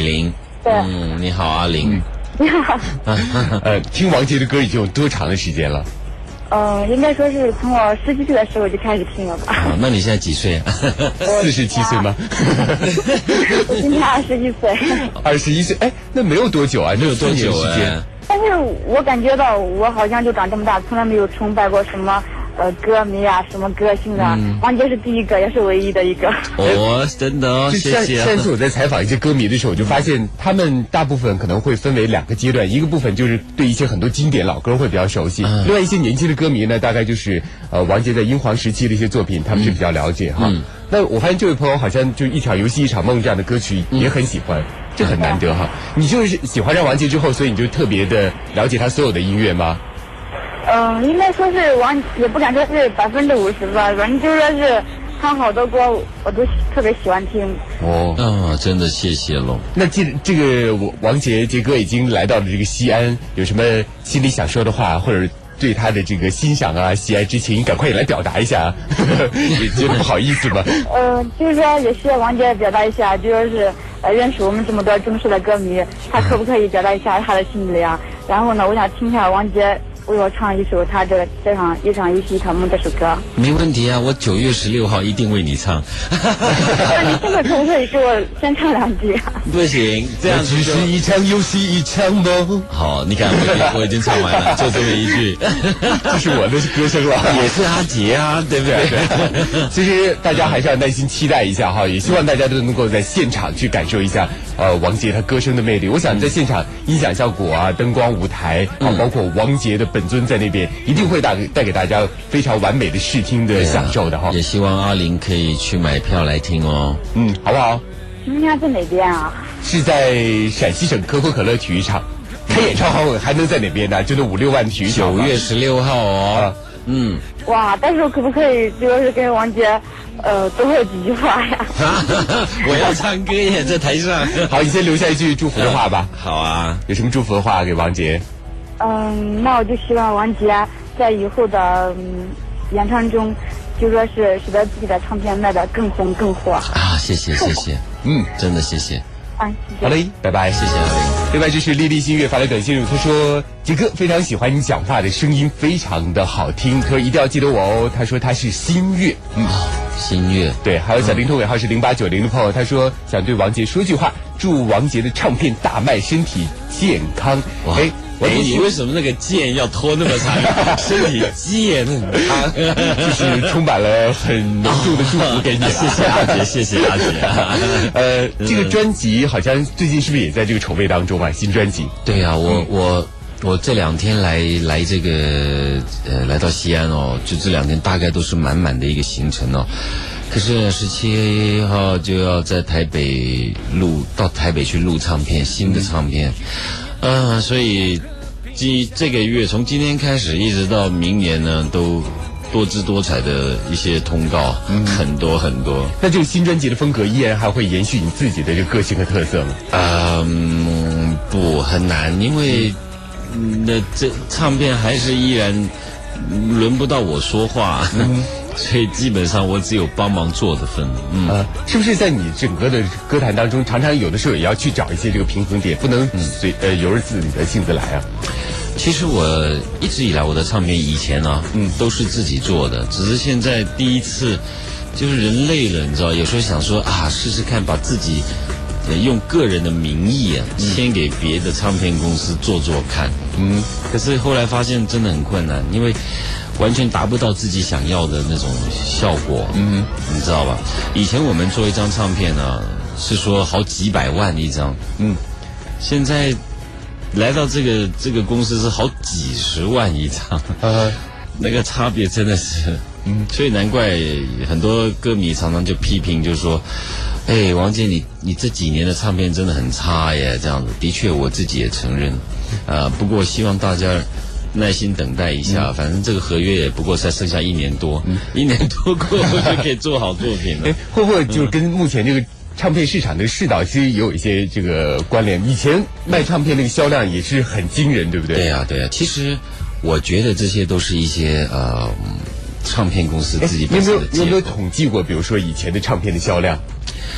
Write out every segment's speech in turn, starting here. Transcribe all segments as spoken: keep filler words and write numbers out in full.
玲。 对。 嗯，你好，阿玲。 你好。 呃，听王杰的歌已经有多长的时间了？ 呃，应该说是从我十几岁的时候就开始听了吧。 啊，那你现在几岁啊？ 四十七岁吗？ 我今年二十一岁。 二十一岁，哎，那没有多久啊， 没有多久时间。 但是我感觉到我好像就长这么大，从来没有崇拜过什么呃歌迷啊，什么歌星啊。嗯、王杰是第一个，也是唯一的一个。 哦，真的哦，谢谢。 上次我在采访一些歌迷的时候，我就发现他们大部分可能会分为两个阶段，一个部分就是对一些很多经典老歌会比较熟悉，嗯、另外一些年轻的歌迷呢，大概就是呃王杰在英皇时期的一些作品，他们是比较了解哈。嗯、那我发现这位朋友好像就一场游戏一场梦这样的歌曲也很喜欢。嗯这很难得哈，你就是喜欢上王杰之后，所以你就特别的了解他所有的音乐吗？ 嗯、呃，应该说是王，也不敢说是百分之五十吧，反正就说是他好多歌我都特别喜欢听。 哦，啊，真的谢谢喽。 那这这个王杰杰哥已经来到了这个西安，有什么心里想说的话，或者对他的这个欣赏啊、喜爱之情，赶快也来表达一下，也觉得不好意思吗？ 呃，就是说也需要王杰表达一下，就说是。呃，认识我们这么多忠实的歌迷，他可不可以表达一下他的心意啊？然后呢，我想听一下王杰为我唱一首他这个这场一场游戏一场梦这首歌。 没问题啊，我九月十六号一定为你唱。 那你现在可不可以给我先唱两句啊？ 不行，这样只是一场游戏一场梦。 好，你看我我已经唱完了，就这么一句。 这是我的歌声了， 也是阿杰啊，对不对？ 其实大家还是要耐心期待一下哈，也希望大家都能够在现场去感受一下呃王杰他歌声的魅力。我想在现场音响效果啊、灯光、舞台啊，包括王杰的本尊在那边，一定会带带给大家非常完美的视听的享受的哈。 也希望阿玲可以去买票来听哦。 嗯，好不好？ 今天在哪边啊？ 是在陕西省可口可乐体育场。开演唱会还能在哪边呢？就那五六万体育场。 九月十六号哦。啊、嗯。 哇，到时候可不可以就是跟王杰，呃，多说几句话呀？ 我要唱歌耶，在台上。 好，你先留下一句祝福的话吧。 好啊。 有什么祝福的话给王杰？ 嗯，那我就希望王杰在以后的、嗯、演唱中，就说是使得自己的唱片卖得更红更火。 啊，谢谢谢谢，嗯，真的谢谢。 啊，谢谢。 好嘞，拜拜， 谢谢阿玲。 另外，这是丽丽新月发来短信入，他说：“杰哥非常喜欢你讲话的声音，非常的好听。他说一定要记得我哦。他说他是新月， 嗯，新月对。还有小灵通尾号是零八九零的朋友，他说想对王杰说句话，祝王杰的唱片大卖，身体健康。哎。” 哎，你为什么那个健要拖那么长？身体健很长， 就是充满了很浓重的祝福给你。 谢谢阿杰，谢谢阿杰。 呃，这个专辑好像最近是不是也在这个筹备当中啊？新专辑？ 对呀、啊，我、嗯、我我这两天来来这个呃来到西安哦，就这两天大概都是满满的一个行程哦。可是十七号就要在台北录，到台北去录唱片，新的唱片。嗯、呃，所以今这个月从今天开始一直到明年呢，都多姿多彩的一些通告，嗯、很多很多。 那这个新专辑的风格依然还会延续你自己的这个个性和特色吗？ 嗯，不，很难，因为那这唱片还是依然轮不到我说话。嗯所以基本上我只有帮忙做的份。嗯、 呃，是不是在你整个的歌坛当中，常常有的时候也要去找一些这个平衡点，不能随、嗯、呃由着自己的性子来啊？ 其实我一直以来我的唱片以前啊，嗯，都是自己做的，只是现在第一次，就是人累了，你知道，有时候想说啊，试试看把自己用个人的名义啊，签给别的唱片公司做做看。嗯，可是后来发现真的很困难，因为完全达不到自己想要的那种效果。嗯，你知道吧？以前我们做一张唱片呢、啊，是说好几百万一张。嗯，现在来到这个这个公司是好几十万一张。呃，那个差别真的是，嗯，所以难怪很多歌迷常常就批评，就是说，哎，王杰，你你这几年的唱片真的很差耶，这样子。的确，我自己也承认。呃，不过希望大家耐心等待一下，嗯、反正这个合约也不过才剩下一年多，嗯、一年多过后就可以做好作品了。 会不会就是跟目前这个唱片市场的市道其实也有一些这个关联？以前卖唱片那个销量也是很惊人，对不对？ 对呀、啊，对呀、啊。其实我觉得这些都是一些呃唱片公司自己本身的结果。 你有没有你有没有统计过，比如说以前的唱片的销量？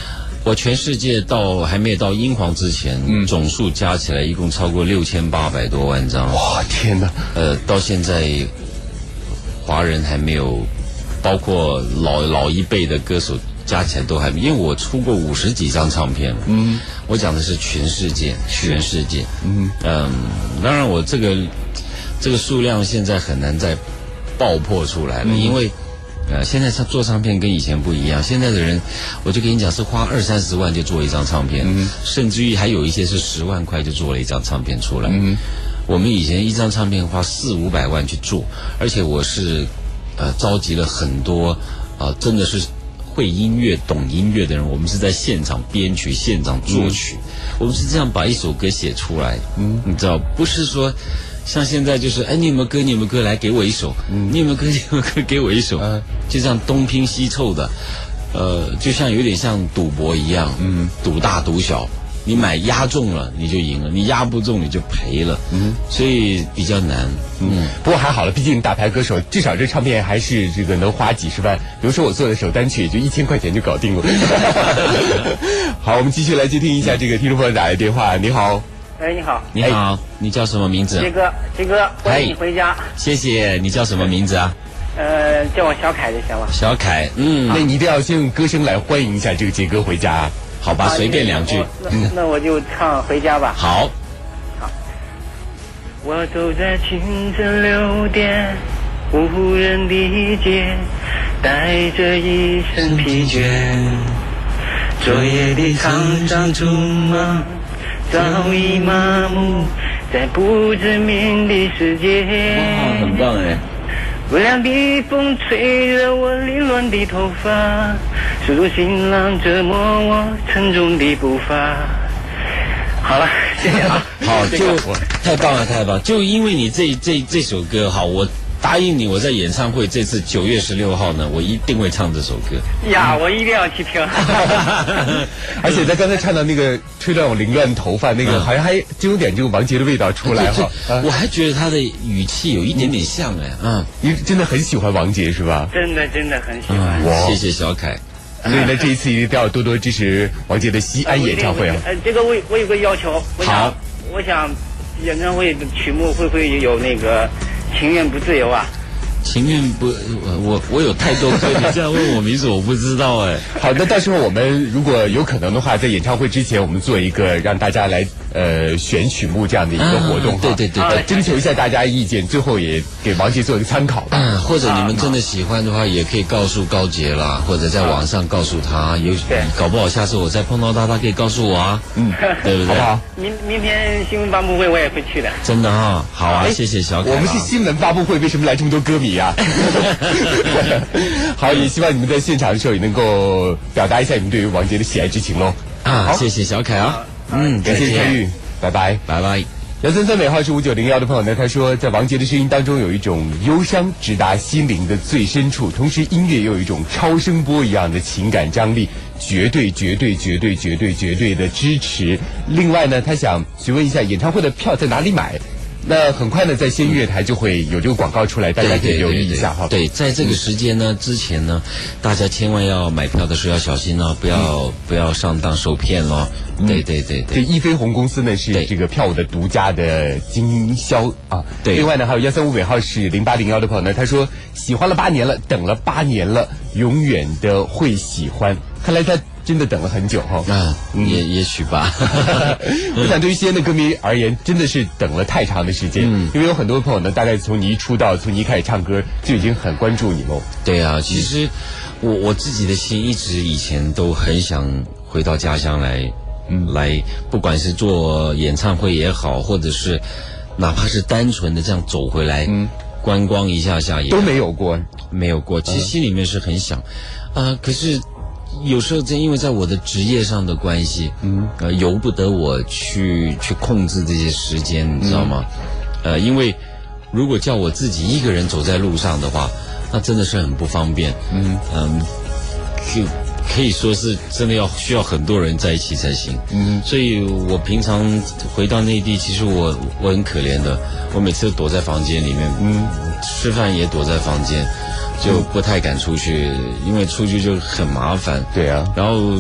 我全世界到还没有到英皇之前，嗯、总数加起来一共超过六千八百多万张。 哇，天哪！ 呃，到现在华人还没有，包括老老一辈的歌手加起来都还没，因为我出过五十几张唱片了。嗯，我讲的是全世界，全世界。嗯嗯，当然我这个这个数量现在很难再爆破出来了，嗯、因为。呃，现在做唱片跟以前不一样，现在的人，我就跟你讲，是花二三十万就做一张唱片，嗯、甚至于还有一些是十万块就做了一张唱片出来。嗯、我们以前一张唱片花四五百万去做，而且我是呃召集了很多啊、呃，真的是会音乐、懂音乐的人，我们是在现场编曲、现场作曲，嗯、我们是这样把一首歌写出来。嗯，你知道，不是说。像现在就是，哎，你有没有歌？你有没有歌？来给我一首。嗯、你有没有歌？你有没有歌？给我一首。嗯、就这样东拼西凑的，呃，就像有点像赌博一样，嗯，赌大赌小。你买压中了你就赢了，你压不中你就赔了。嗯，所以比较难。 嗯，不过还好了，毕竟大牌歌手至少这唱片还是这个能花几十万。比如说我做的首单曲也就一千块钱就搞定了。好，我们继续来接听一下这个听众朋友打来电话。你好。 哎，你好， 你好，哎、你叫什么名字？ 杰哥，杰哥，欢迎你回家。 谢谢，你叫什么名字啊？ 呃，叫我小凯就行了。 小凯，嗯， 那你一定要先用歌声来欢迎一下这个杰哥回家， 好吧？随便两句。 那, 那我就唱回家吧。 好。 好。我走在清晨六点，无人的街，带着一身疲倦，昨夜的场上匆忙。早已麻木在不知名的世界。 哇，很棒哎！ 微凉的风吹着我凌乱的头发，数度行囊折磨我沉重的步伐。好了，谢谢啊。 好，就太棒了，太棒了！就因为你这这这首歌，好，我答应你，我在演唱会这次九月十六号呢，我一定会唱这首歌。 呀，我一定要去听。 而且在刚才唱到那个吹乱我凌乱头发那个，嗯、好像还就有点这个王杰的味道出来哈。 啊、我还觉得他的语气有一点点像哎。嗯， 你真的很喜欢王杰是吧？ 真的真的很喜欢。 嗯、谢谢小凯。 所以呢，这一次一定要多多支持王杰的西安演唱会啊！ 呃，这个我我有个要求，我想我想演唱会的曲目会不会有那个情愿不自由啊？ 情愿不，我我有太多歌，你这样问我名字我不知道哎。 好的，到时候我们如果有可能的话，在演唱会之前，我们做一个让大家来呃选曲目这样的一个活动， 啊、对对对对， 征求一下大家意见，最后也给王杰做一个参考吧。 嗯，或者你们真的喜欢的话，也可以告诉高杰啦，或者在网上告诉他，有搞不好下次我再碰到他，他可以告诉我啊。嗯，对不对？ 好不好？ 明明天新闻发布会我也会去的。 真的啊，好啊，谢谢小凯。 我们是新闻发布会，为什么来这么多歌迷啊？好，也希望你们在现场的时候也能够表达一下你们对于王杰的喜爱之情喽。 啊，谢谢小凯啊， 嗯，感谢参与，拜拜， 拜拜。 幺三三尾号是五九零幺的朋友呢，他说在王杰的声音当中有一种忧伤直达心灵的最深处，同时音乐又有一种超声波一样的情感张力，绝对绝对绝对绝对绝对的支持。另外呢，他想询问一下演唱会的票在哪里买？那很快呢，在先乐台就会有这个广告出来，大家可以留意一下哈。 对，在这个时间呢，之前呢，大家千万要买票的时候要小心哦，不要不要上当受骗咯。对对对对。 这易飞鸿公司呢是这个票务的独家的经销啊。 对。 另外呢，还有幺三五尾号是零八零幺的朋友呢，他说喜欢了八年了，等了八年了，永远的会喜欢。看来他真的等了很久哈。 啊，嗯、也也许吧。 我想对于西安的歌迷而言，真的是等了太长的时间。嗯，因为有很多朋友呢，大概从你一出道，从你一开始唱歌，就已经很关注你喽。 对啊，其实我我自己的心一直以前都很想回到家乡来，嗯，来不管是做演唱会也好，或者是哪怕是单纯的这样走回来，嗯，观光一下下也都没有过， 没有过。其实心里面是很想，啊、呃，可是。有时候真因为在我的职业上的关系，嗯，呃，由不得我去去控制这些时间，你知道吗？嗯、呃，因为如果叫我自己一个人走在路上的话，那真的是很不方便。嗯嗯，可可以说是真的要需要很多人在一起才行。嗯，所以我平常回到内地，其实我我很可怜的，我每次都躲在房间里面，嗯，吃饭也躲在房间。就不太敢出去，因为出去就很麻烦。 对啊， 然后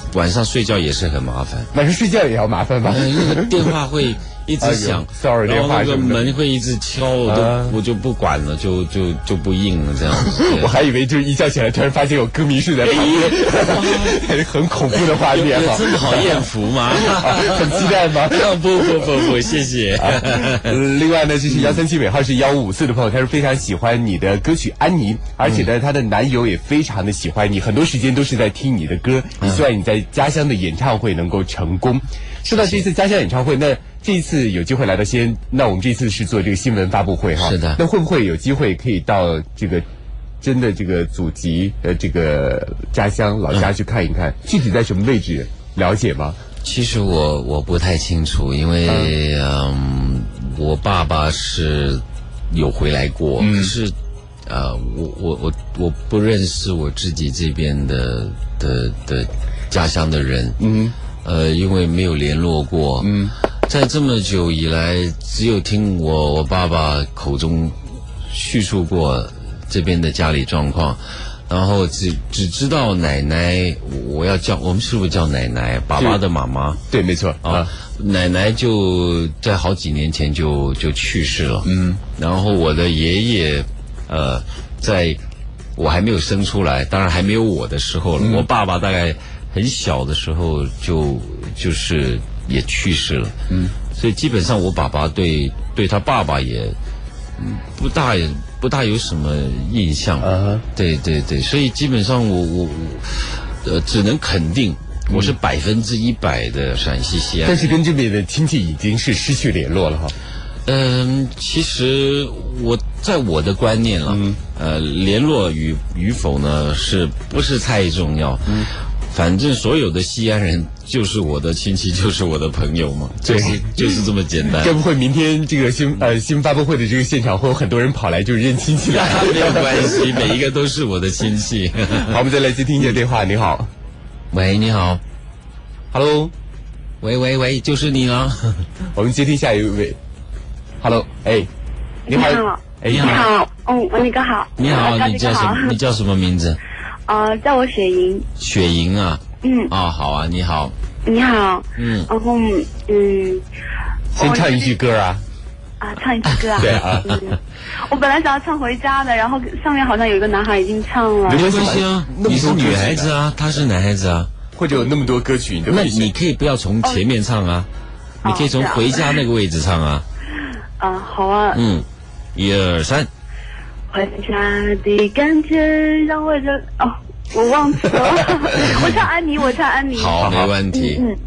晚上睡觉也是很麻烦。 晚上睡觉也要麻烦吧？ 呃、那个电话会一直响， 骚扰电话什么的， 然后那个门会一直敲，我都、啊、我就不管了，就就就不应了这样子。 我还以为就是一觉起来突然发现有歌迷睡在旁边，很恐怖的画面。 有这么好艳福吗？ 很期待吗？ 不不不不，谢谢。 啊、另外呢，就是幺三七尾号是幺五五四的朋友，他是非常喜欢你的歌曲《安妮》，而且呢，她的男友也非常的喜欢你，很多时间都是在听你的歌，也希望你在家乡的演唱会能够成功。说到这一次家乡演唱会，那这一次有机会来到西安，那我们这次是做这个新闻发布会哈。 是的。 那会不会有机会可以到这个真的这个祖籍的这个家乡老家去看一看？嗯、具体在什么位置了解吗？ 其实我我不太清楚，因为嗯、嗯，我爸爸是有回来过，嗯、可是呃，我我我我不认识我自己这边的的的家乡的人，嗯。呃，因为没有联络过，嗯，在这么久以来，只有听我我爸爸口中叙述过这边的家里状况，然后只只知道奶奶，我要叫我们是不是叫奶奶？爸爸的妈妈， 对，没错啊、哦，奶奶就在好几年前就就去世了，嗯，然后我的爷爷，呃，在我还没有生出来，当然还没有我的时候了，嗯、我爸爸大概。很小的时候就就是也去世了，嗯，所以基本上我爸爸对对他爸爸也，嗯，不大不大有什么印象，啊，对对对，所以基本上我我我，呃，只能肯定我是百分之一百的陕西西安， 但是跟这边的亲戚已经是失去联络了哈。 嗯，其实我在我的观念了，嗯、呃，联络与与否呢，是不是太重要？嗯。反正所有的西安人就是我的亲戚，就是我的朋友嘛，就是就是这么简单。 该不会明天这个新呃新发布会的这个现场会有很多人跑来就认亲戚来？ 没有关系，每一个都是我的亲戚。 好，我们再来接听一下电话。你好， 喂，你好 ，Hello， 喂喂喂，就是你了。 我们接听下一位 ，Hello， 哎，你好， 哎，你好，嗯，文丽哥好， 你好，你叫什么？你叫什么名字？ 呃，叫我雪莹。 雪莹啊， 嗯， 啊、哦，好啊，你好， 你好，嗯，然后嗯， 先唱一句歌啊， 啊，唱一句歌啊， 对啊， 嗯，我本来想要唱回家的，然后上面好像有一个男孩已经唱了， 没关系啊，你是女孩子啊，他是男孩子啊， 或者有那么多歌曲，你都那你可以不要从前面唱啊，哦、你可以从回家那个位置唱啊， 啊，好啊， 嗯，一二三。 回家的感觉让我这哦，我忘记了，我唱安妮，我唱安妮， 好，没问题。 嗯，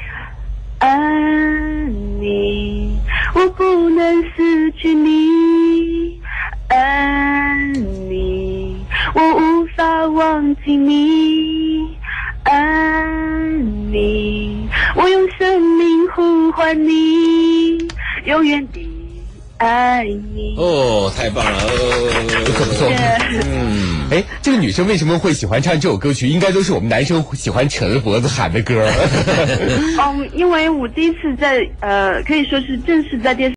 安妮，我不能失去你，安妮，我无法忘记你，安妮，我用生命呼唤你，永远的。爱你哦，太棒了哦， 不错不错。嗯，哎，这个女生为什么会喜欢唱这首歌曲？应该都是我们男生喜欢扯着脖子喊的歌。 嗯，因为我第一次在呃，可以说是正式在电视。